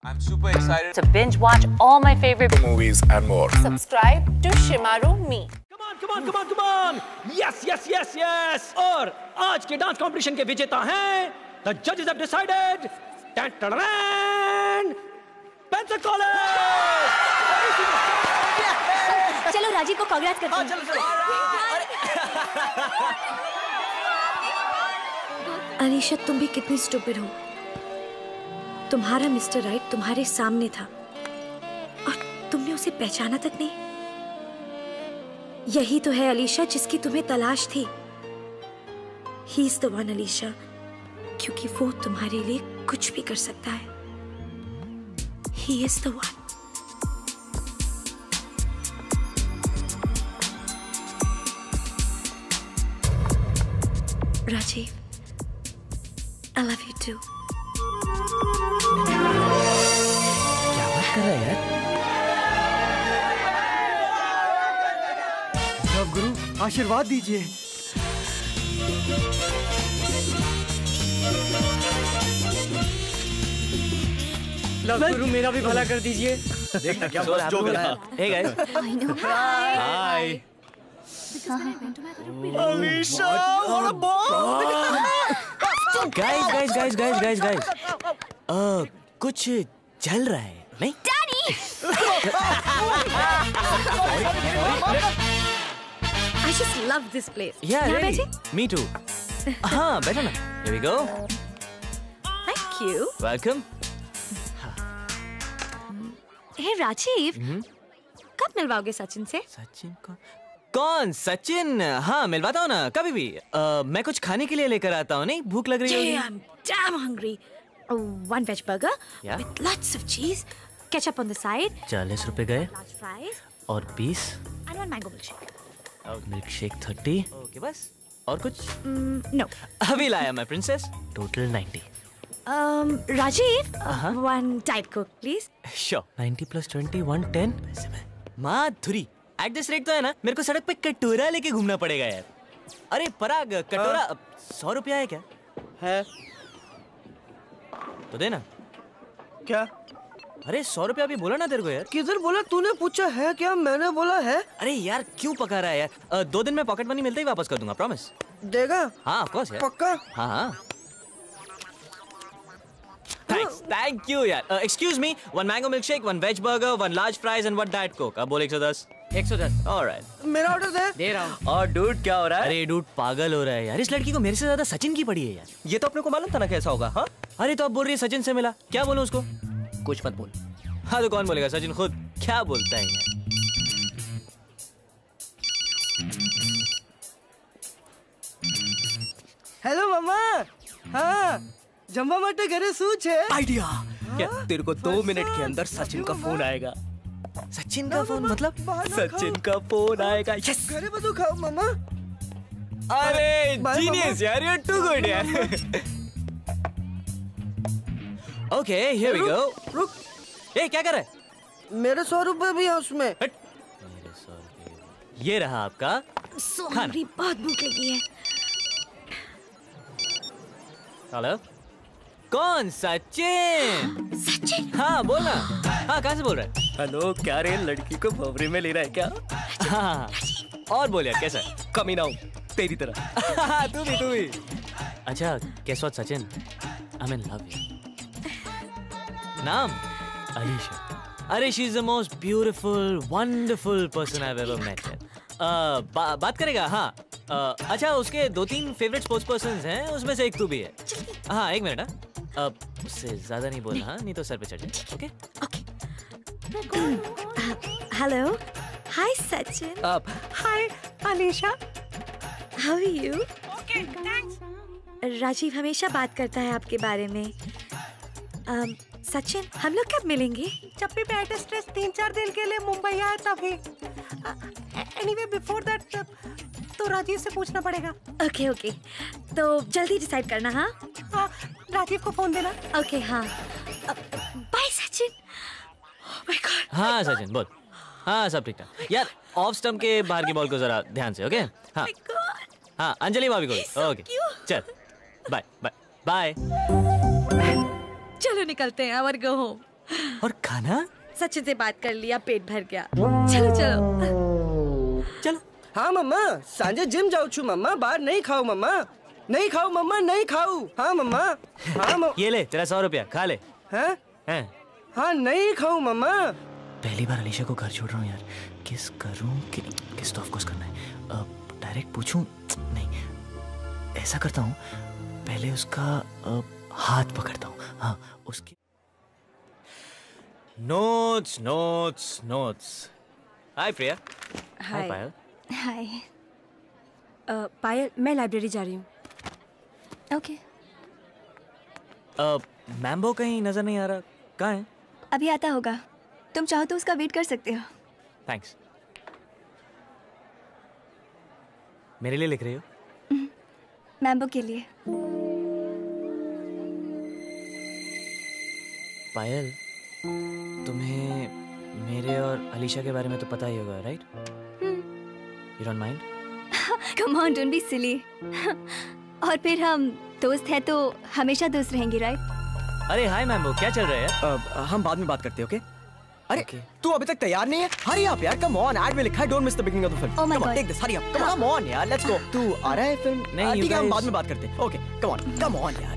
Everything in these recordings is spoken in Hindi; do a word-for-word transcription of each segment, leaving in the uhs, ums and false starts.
I'm super excited to binge watch all my favorite movies and more. Subscribe to Shemaroo me. Come on, come on, come on, come on! Yes, yes, yes, yes! और आज के डांस कंपटीशन के विजेता हैं The judges have decided. Pensacola! चलो राजीव को कांग्रेस करते हैं। चलो चलो। अलीशा तुम भी कितनी स्टूपिड हो। तुम्हारा मिस्टर राइट तुम्हारे सामने था और तुमने उसे पहचाना तक नहीं। यही तो है अलीशा जिसकी तुम्हें तलाश थी। He is the one Alisha, क्योंकि वो तुम्हारे लिए कुछ भी कर सकता है। He is the one. Rajiv, I love you too. क्या बात कर रहा है यार? जब गुरु आशीर्वाद दीजिए। लव गुरु मेरा भी भला कर दीजिए। देखना क्या मस्त जोक है। Hey guys. Hi. Alisha, what a bomb! Guys, guys, guys, guys, guys, guys. Uh, कुछ चल रहा है, नहीं? Daddy! I just love this place. Yeah, यहाँ really. बैठे? Me too. हाँ, बैठो ना. Here we go. Thank you. Welcome. Hey Rajiv, कब मिलवाओगे सचिन से? सचिन कौन? कौन? सचिन? हाँ, मिलवाता हूँ ना, कभी भी। uh, मैं कुछ खाने के लिए लेकर आता हूँ, नहीं? भूख लग रही है। I'm damn hungry. Uh, one veg burger yeah? with lots of cheese, ketchup on the side. चालीस रुपए गए। Large fries. और बीस। And one mango milkshake. Milkshake thirty. Okay बस। और कुछ? Mm, no. अभी लाया मैं princess. Total ninety. Um, Rajiv, Uh-huh. one Diet Coke, please. Sure. Ninety plus twenty, one ten. Madhuri, at this rate तो है ना, मेरे को सड़क पे कटोरा लेके घूमना पड़ेगा यार। अरे पराग, कटोरा सौ रुपया है क्या? है। तो देना। क्या? अरे सौ रुपया अभी बोला ना तेरे को यार। किधर बोला? तूने पूछा है क्या? मैंने बोला है। अरे यार क्यों पका रहा है यार? uh, दो दिन में पॉकेट मनी मिलते ही वापस कर दूंगा, प्रॉमिस। देगा? हाँ ऑफ कोर्स यार। पक्का? हाँ हाँ। Thanks, thank you यार। Excuse me, one mango milkshake, one veg burger, one large fries and one diet coke। अब बोल एक सौ दस। एक सौ दस। All right। मेरा ऑर्डर दे। दे रहा हूँ। और डूड क्या हो रहा है? अरे डूड पागल हो रहा है यार, इस लड़की को मेरे से ज्यादा सचिन की पड़ी है यार। ये तो अपने को मालूम था ना कैसा होगा। हाँ अरे तो अब बोल रही है सचिन से मिला, क्या बोलूं उसको? कुछ मत बोल। हाँ तो कौन बोलेगा? सचिन खुद क्या बोलता है यार। हेलो मामा। हाँ, जम्बा मटे घरे सूच है। आइडिया क्या? तेरे को दो मिनट के अंदर सचिन का फोन आएगा। सचिन का फोन मतलब? सचिन का फोन आएगा। यस। घरे बदू खाओ मामा। अरे जीनियस यार, यू आर टू गुड यार। Okay here we go. रुक। ए क्या कर रहा है? मेरे सौ रुपए भी है उसमें। मेरे सौ रुपए। ये रहा आपका So खाना। hungry, बहुत भूख लगी है। हेलो कौन? सचिन। सचिन? हाँ बोल ना। हाँ कहाँ से बोल रहा है? हेलो, क्या रे लड़की को भवरे में ले रहा है क्या? हाँ और बोल यार कैसा है? कमीना हूँ तेरी तरह। हाँ तू भी तू भी। अच्छा guess what Sachin? I'm in love with you। नाम? अलीशा। अरे she is the most beautiful, wonderful person I've ever met. uh, बा, बात करेगा? हाँ uh, अच्छा उसके दो तीन फेवरेट स्पोर्ट्स पर्सन्स हैं, उसमें से एक तू भी है। हाँ एक मिनट। हाँ uh, उससे ज्यादा नहीं बोलना, हाँ नहीं तो सर पे चढ़ जाए। Okay Okay. Hello. Hi Sachin. आप Hi Alisha. How are you? Okay, thanks. Rajiv हमेशा बात करता है आपके बारे में। um, सचिन हम लोग कब मिलेंगे? जब भी बैड स्ट्रेस तीन चार दिन के लिए मुंबई आए तभी। एनीवे बिफोर दैट तो राजीव से पूछना पड़ेगा। ओके ओके तो जल्दी डिसाइड करना। हाँ हाँ राजीव को फोन देना। ओके हाँ bye Sachin. Oh my God. हाँ सचिन बोल। हाँ सब ठीक ठाक यार। ऑफ स्टंप के बाहर की बॉल को जरा ध्यान से। ओके हाँ हाँ अंजलि भाभी को। ओके चल बाय बाय बाय। चलो निकलते हैं। Our go home. और खाना? सचिन से बात कर लिया, पेट भर गया। चलो चलो चलो। हाँ मम्मा, सांजे जिम जाऊ छु मम्मा, बाहर नहीं खाऊ मम्मा, नहीं खाऊ मम्मा, नहीं खाऊ। हाँ मम्मा, हाँ मम्मा। ये ले तेरा सौ रुपया, खा ले। हैं? हैं? हाँ नहीं खाऊ मम्मा। पहली बार अलीशा को घर छोड़ रहा हूँ यार, किस करूँ कि किस तो ऑफ कोर्स करना है। अब डायरेक्ट पूछूं? नहीं, ऐसा करता हूँ, पहले उसका आ, हाथ पकड़ता हूँ। हाँ, उसकी notes notes notes. Hi Priya. Hi Payal. Hi. Payal, मैं लाइब्रेरी जा रही हूँ। ओके। मैम्बो कहीं नजर नहीं आ रहा, कहाँ है? अभी आता होगा, तुम चाहो तो उसका वेट कर सकते हो। थैंक्स। मेरे लिए लिख रही हो? मैम्बो के लिए। पायल, तुम्हें मेरे और अलीशा के बारे में तो पता ही होगा, right? You don't mind? Come on, don't be silly. और फिर हम दोस्त हैं तो हमेशा दोस्त रहेंगे, राइट? अरे हाय मैम्बो, क्या चल रहा है यार? uh, हम बाद में बात करते हैं, ओके? अरे Okay. तू अभी तक तैयार नहीं है? हरी अप यार, कम ऑन, ऐड में लिखा है don't miss the beginning of the film. Oh my come on, God. Take this, hurry up, come on यार, लेट्स गो। तू आ रहा है फिल्म? नहीं, uh, you ठीक है, हम guys- बाद में बात करते हैं। Okay, come on, come on यार।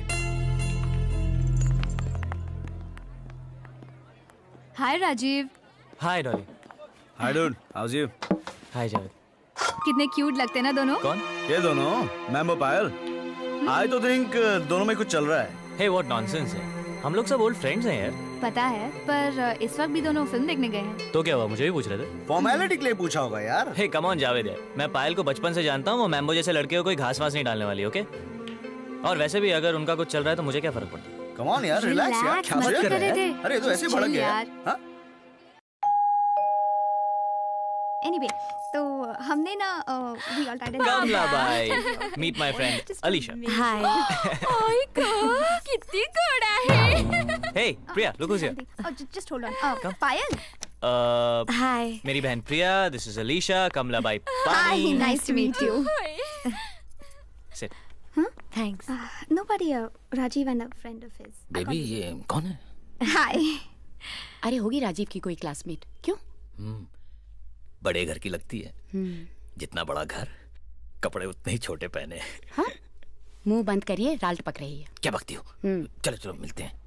Hi Rajiv. Hi Dolly. Hi dude, how's you? Hi Javed. कितने क्यूट लगते हैं ना दोनों। कौन? ये दोनों, मैम्बो पायल। आई तो थिंक दोनों में कुछ चल रहा है। हे व्हाट नॉनसेंस है, हम लोग सब ओल्ड फ्रेंड्स हैं यार। पता है, पर इस वक्त भी दोनों फिल्म देखने गए हैं। तो क्या हुआ, मुझे भी पूछ रहे थे? फॉर्मेलिटी के लिए पूछा होगा यार। हे कम ऑन जावेद यार, मैं पायल को बचपन से जानता हूँ, वो मैम्बो जैसे लड़के को कोई घास वास नहीं डालने वाली, ओके? और वैसे भी अगर उनका कुछ चल रहा है तो मुझे क्या फर्क पड़ता है? कम ऑन यार, रिलैक्स यार, क्या मस्ती बात कर कर रहे रहे हैं? थे। अरे ये तो ऐसे ही भड़क Chill गया यार। हाँ? एनीवे, तो हमने ना वी ऑल टाइड कमला भाई, meet my friend Alisha. Hi. ओए गॉड, कितनी गोरा है। Hey Priya, look who's here. Just hold on. Payal. Hi. मेरी बहन प्रिया, दिस इज अलीशा, कमला बाई हाय, पानी। Nice to meet you. Sit. Thanks. Nobody, Rajiv and a friend of his. Baby ये कौन है? हाय। अरे होगी राजीव की कोई क्लासमेट। क्यों? बड़े घर की लगती है। जितना बड़ा घर, कपड़े उतने ही छोटे पहने। हाँ? मुंह बंद करिए, राल टपक रही है। क्या बकती हो? चलो चलो मिलते हैं।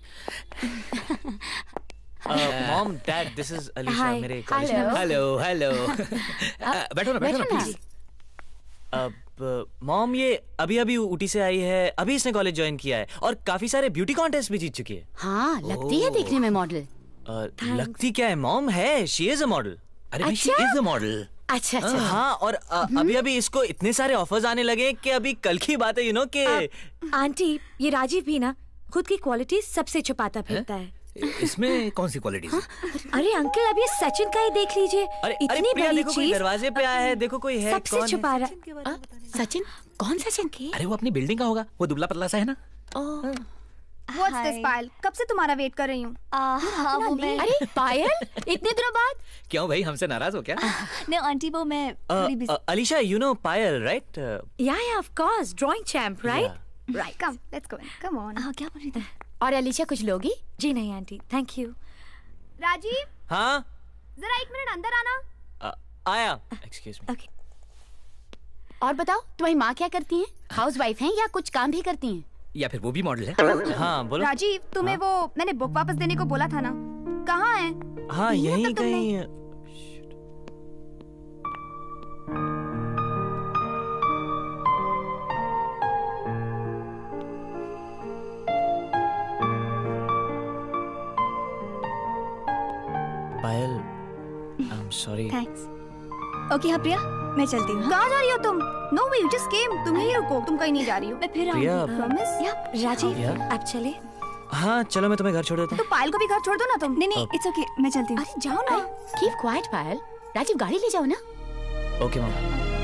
Mom dad, this is Alisha, मेरे कॉलेज। Hello hello. बैठो ना बैठो ना प्लीज। अब मॉम ये अभी अभी ऊटी से आई है, अभी इसने कॉलेज ज्वाइन किया है और काफी सारे ब्यूटी कॉन्टेस्ट भी जीत चुकी है। हाँ, लगती है देखने में मॉडल। लगती क्या है मॉम, है, शी इज अ मॉडल। अरे भाई शी इज अ मॉडल। अच्छा अच्छा। हाँ, और अभी अभी इसको इतने सारे ऑफर्स आने लगे कि अभी कल की बात है, यू नो कि आंटी, ये राजीव भी ना खुद की क्वालिटी सबसे छुपाता फिरता है। इसमें कौन सी क्वालिटीज है? अरे अंकल, अब ये सचिन का ही देख लीजिए। अरे इतनी अरे प्रिया, बड़ी देखो कोई चीज दरवाजे पे आया है, देखो कोई है, सबसे कौन छुपा रहा। सचिन? कौन सचिन? अरे वो अपनी बिल्डिंग का होगा, वो दुबला पतला सा है ना। What's this Payal? कब से तुम्हारा वेट कर रही हूँ। हाँ वो मैं। अरे पायल, इतने दिनों बाद? क्यों भाई, हमसे नाराज हो क्या? नहीं आंटी, वो मैं थोड़ी busy. Alisha, you know Payal right? Yeah yeah of course, drawing champ, right? Right, come let's go. Come on. हाँ, क्या बोल रही थी? और अलीशा कुछ लोगी? जी नहीं आंटी, थैंक यू। राजीव, हाँ जरा एक मिनट अंदर आना। आया। Excuse me. ओके। और बताओ, तुम्हारी माँ क्या करती हैं? हाउस वाइफ हैं या कुछ काम भी करती हैं? या फिर वो भी मॉडल है? हाँ बोलो। राजीव, तुम्हें वो मैंने बुक वापस देने को बोला था ना, कहाँ है? हाँ यहीं कहीं। Payal, I am sorry. Thanks. Okay हाँ प्रिया, मैं चलती हूँ। कहाँ जा रही हो तुम? No way, you just came. तुम यहीं रुको, तुम कहीं नहीं जा रही हो। मैं फिर प्रिया, आऊंगी। प्रॉमिस? या राजीव, Yeah. आप चले? हाँ चलो, मैं तुम्हें घर छोड़ देता तो पायल को भी घर छोड़ दो ना तुम। नहीं नहीं, इट्स ओके, मैं चलती हूँ। अरे जाओ ना। कीप क्वाइट पायल। राजीव गाड़ी ले जाओ ना। हूँ। Okay mom.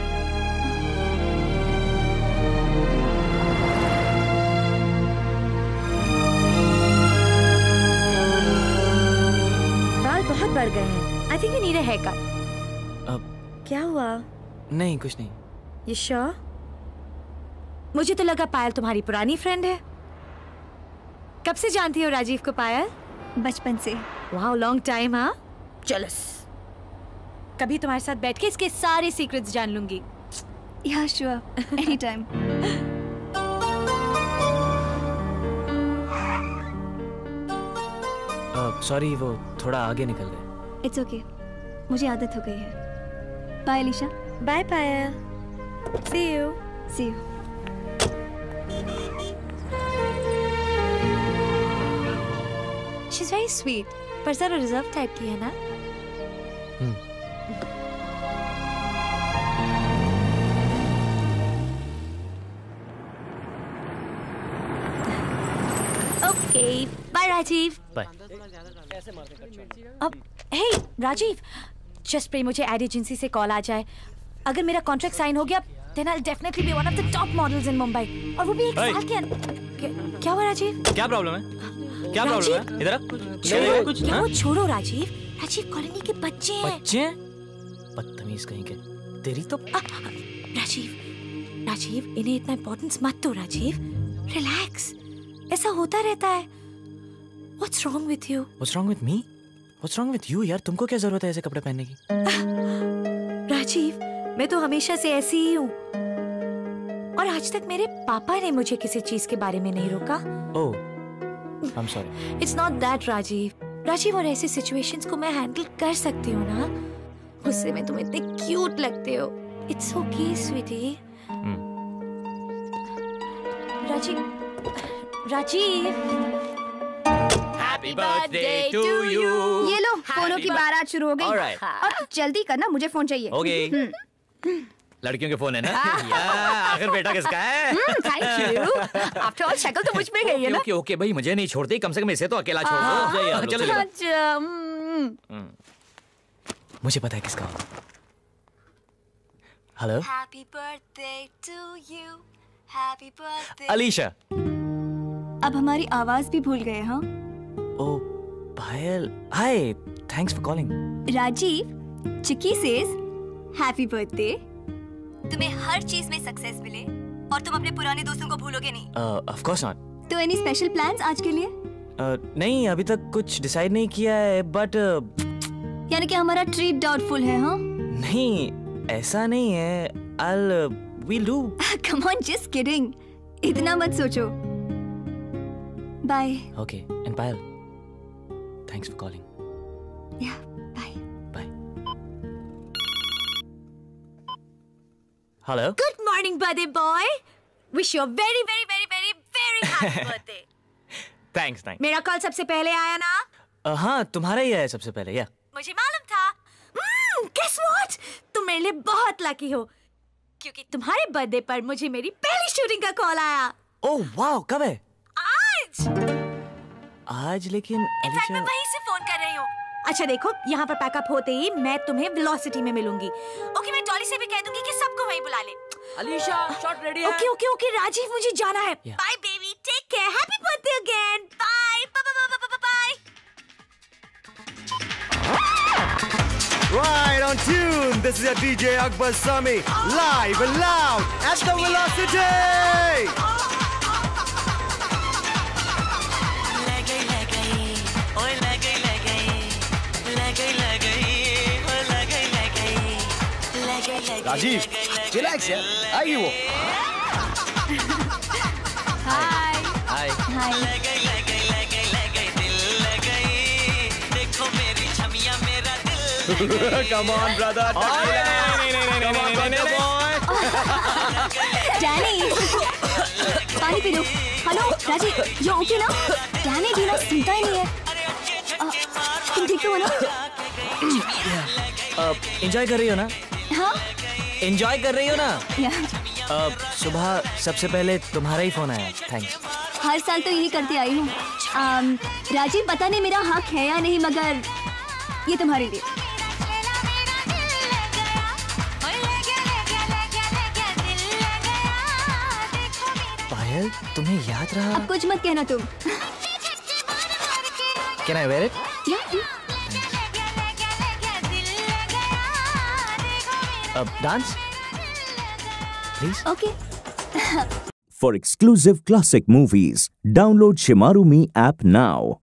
बाल बहुत बढ़ गए हैं। I think you need a hair cut. अब क्या हुआ? नहीं, कुछ नहीं। ये श्योर? मुझे तो लगा पायल तुम्हारी पुरानी फ्रेंड है। कब से जानती हो राजीव को पायल? बचपन से। Wow, long time. हाँ, जेलस। कभी तुम्हारे साथ बैठ के इसके सारे सीक्रेट्स जान लूंगी। या श्योर, एनी टाइम। सॉरी, वो थोड़ा आगे निकल गए। इट्स ओके, मुझे आदत हो गई है। Bye Alisha. Bye Payal. See you. See you. She is very sweet, पर जरा रिजर्व टाइप की है ना? ओके, बाय राजीव। बाय। अब हे राजीव, जस्ट प्रे मुझे एड एजेंसी से कॉल आ जाए। अगर मेरा कॉन्ट्रैक्ट साइन हो गया, then I'll definitely be one of the top models in Mumbai. और वो भी एक साल के अंदर। क्या हुआ राजीव? क्या प्रॉब्लम है? क्या प्रॉब्लम है? इधर आ। छोड़ो, कुछ क्या वो छोड़ो राजीव। राजीव, कॉलोनी के बच्चे हैं। बच्चे? बदतमीज कहीं के। तेरी तो आ, राजीव, राजीव, इन्हें इतना इम्पोर्टेंस मत दो राजीव। रिलैक्स, ऐसा होता रहता है। What's wrong with you? What's wrong with me? What's wrong with you यार? तुमको क्या जरूरत है ऐसे कपड़े पहनने की? राजीव, मैं तो हमेशा से ऐसी ही हूँ, और आज तक मेरे पापा ने मुझे किसी चीज के बारे में नहीं रोका। Oh, I'm sorry. It's not that Rajiv. Rajiv, और ऐसी सिचुएशंस को मैं हैंडल कर सकती हूँ ना। गुस्से में तुम इतने क्यूट लगते हो। It's okay, sweetie. Hmm. Rajiv, Rajiv. Happy birthday to you. ये लो, फोनों की बारात शुरू हो गई। Alright. और जल्दी करना, मुझे फोन चाहिए। Okay. लड़कियों के फोन है ना? आखिर बेटा किसका है? Thank you. आफ्टर ऑल शक्ल तो मुझ पे गई है ना। ओके ओके भाई, मुझे नहीं छोड़ती, कम से कम इसे तो अकेला छोड़ दो। चलो अच्छा। मुझे पता है किसका। Hello. Happy birthday to you, happy birthday. Alisha. अब हमारी आवाज भी भूल गए। हाँ। Oh Payal, hi, thanks for calling. Rajiv, Chikki says happy birthday. तुम्हें हर चीज में सक्सेस मिले और तुम अपने पुराने दोस्तों को भूलोगे नहीं। Of course not. तो एनी स्पेशल प्लान्स आज के लिए? uh, नहीं, अभी तक कुछ डिसाइड नहीं किया है, बट uh, यानी कि हमारा ट्रीट डाउटफुल है। हाँ, नहीं, ऐसा नहीं है। I'll we'll do. Come on, just kidding. इतना मत सोचो। बाय। Okay, and Payal, thanks for calling. Yeah, bye. Bye. Hello. Good morning, birthday boy. Wish you a very, very, very, very, very happy birthday. Thanks, thanks. मेरा कॉल सबसे पहले आया ना? uh, हाँ, तुम्हारा ही है सबसे पहले। या मुझे मालूम था। hmm, Guess what? तुम मेरे लिए बहुत लकी हो, क्योंकि तुम्हारे बर्थडे पर मुझे मेरी पहली शूटिंग का कॉल आया। ओह वाओ, कब है? आज। आज? लेकिन इनफैक्ट मैं वहीं से फोन कर रही हूँ। अच्छा देखो, यहाँ पर पैकअप होते ही मैं तुम्हें वेलोसिटी में मिलूंगी। ओके, मैं डॉली से भी कह दूंगी कि सबको वहीं बुला ले। अलीशा, शॉट रेडी है? ओके ओके ओके राजीव, मुझे जाना है। Bye baby, take care, happy birthday again. Bye bye bye. Right on tune. This is your D J Akbar Sami, live and loud at the Velocity. Rajiv, relax यार, आएगी वो। हाय। हाय। हाय। Come on, brother. Come on, brother boy. Danny, पानी पी लो। हेलो राजीव, यू ओके ना? डैनी डीना सुनता ही नहीं है। आ, तुम ठीक तो हो ना? एंजॉय कर रही हो ना? हाँ? एंजॉय कर रही हो ना? या। uh, सुबह सबसे पहले तुम्हारा ही फोन आया। थैंक्स। हर साल तो यही करती आई हूँ। राजीव, पता नहीं मेरा हक है या नहीं, मगर ये तुम्हारे लिए। पायल, तुम्हें याद रहा? अब कुछ मत कहना तुम। Can I wear it? Yeah. अब dance, please. Okay. For exclusive classic movies, download Shemaroo Me app now.